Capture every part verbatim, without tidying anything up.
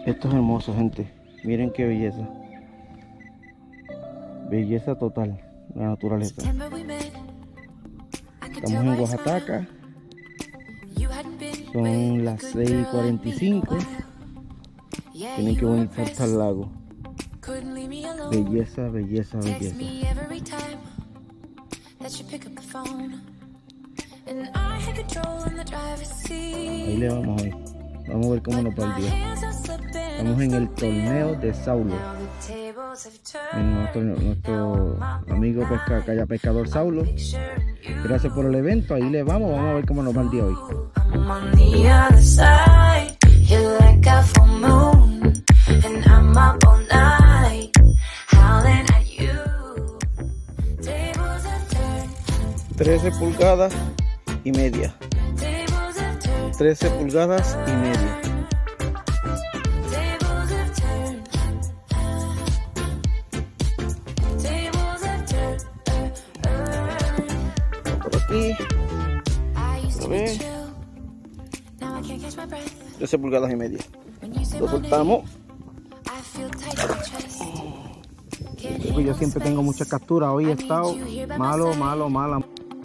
Esto es hermoso, gente. Miren qué belleza. Belleza total, la naturaleza. Estamos en Oaxaca. Son las seis y cuarenta y cinco. Tienen que venir hasta el lago. Belleza, belleza, belleza. Ahí le vamos hoy. Vamos a ver cómo nos va el día. Estamos en el torneo de Saulo. Nuestro, nuestro amigo pesca, calla pescador Saulo. Gracias por el evento. Ahí le vamos. Vamos a ver cómo nos va el día hoy. trece pulgadas y media. trece pulgadas y media. Por aquí. A ver. trece pulgadas y media. Lo soltamos. Pues yo siempre tengo muchas capturas. Hoy he estado malo, malo, malo.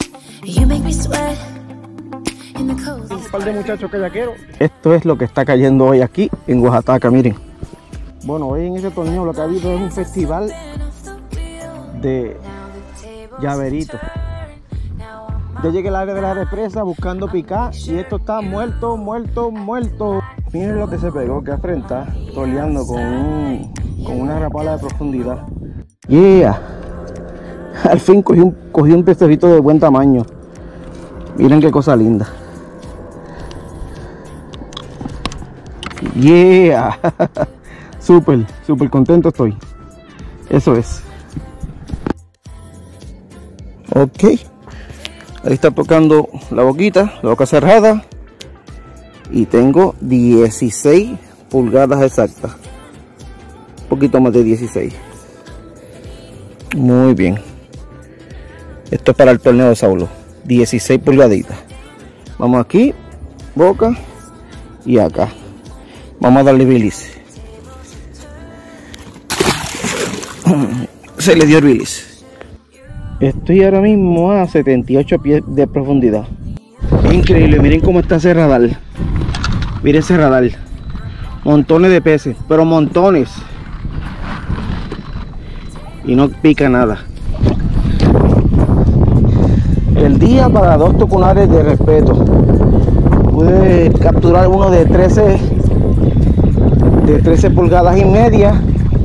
Un par de muchachos kayakeros. Esto es lo que está cayendo hoy aquí en Oaxaca, miren. Bueno, hoy en ese torneo lo que ha habido es un festival de llaveritos. Ya llegué al área de la represa buscando picar y esto está muerto, muerto, muerto. Miren lo que se pegó, que afrenta, toleando con, un, con una rapala de profundidad. Yeah, al fin cogí un, cogí un pececito de buen tamaño. Miren qué cosa linda. Yeah, súper, súper contento estoy. Eso es. Ok, ahí está tocando la boquita, la boca cerrada. Y tengo dieciséis pulgadas exactas. Un poquito más de dieciséis. Muy bien. Esto es para el torneo de Saulo. dieciséis pulgaditas. Vamos aquí, boca y acá. Vamos a darle bilis. Se le dio el bilis. Estoy ahora mismo a setenta y ocho pies de profundidad. Increíble, miren cómo está ese radar. Miren ese radar. Montones de peces, pero montones. Y no pica nada. El día para dos tucunares de respeto. Pude capturar uno de trece de trece pulgadas y media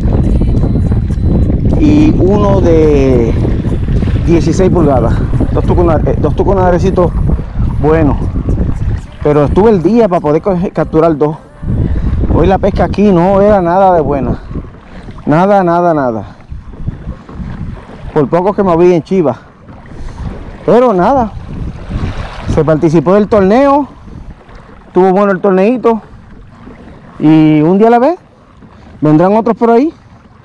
y uno de dieciséis pulgadas. Dos tucunares, dos tucunarecitos buenos. Pero estuve el día para poder capturar dos. Hoy la pesca aquí no era nada de buena. Nada, nada, nada. Por poco que me vi en Chivas. Pero nada, se participó del torneo, estuvo bueno el torneito y un día a la vez, vendrán otros por ahí.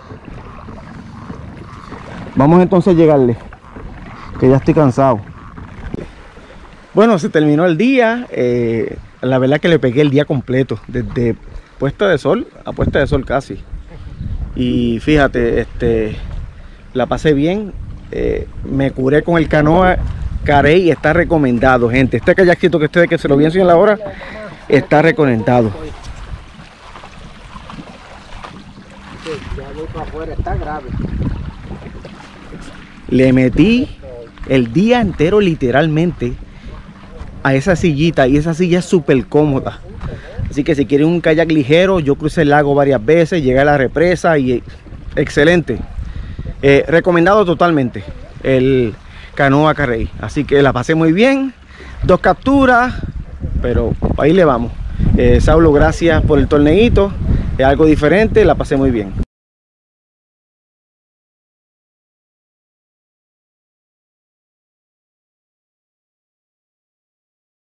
Vamos entonces a llegarle, que ya estoy cansado. Bueno, se terminó el día, eh, la verdad que le pegué el día completo, desde puesta de sol a puesta de sol casi. Y fíjate, este, la pasé bien. Eh, me curé con el Canoa Carey, está recomendado, gente. Este kayakito que ustedes que se lo vi enseñar ahora está recomendado. Está grave. Le metí el día entero literalmente a esa sillita y esa silla es súper cómoda. Así que si quieren un kayak ligero, yo crucé el lago varias veces, llegué a la represa y excelente. Eh, recomendado totalmente el Canoa Carey. Así que la pasé muy bien. Dos capturas, pero ahí le vamos. eh, Saulo, gracias por el torneito. Es algo diferente, la pasé muy bien.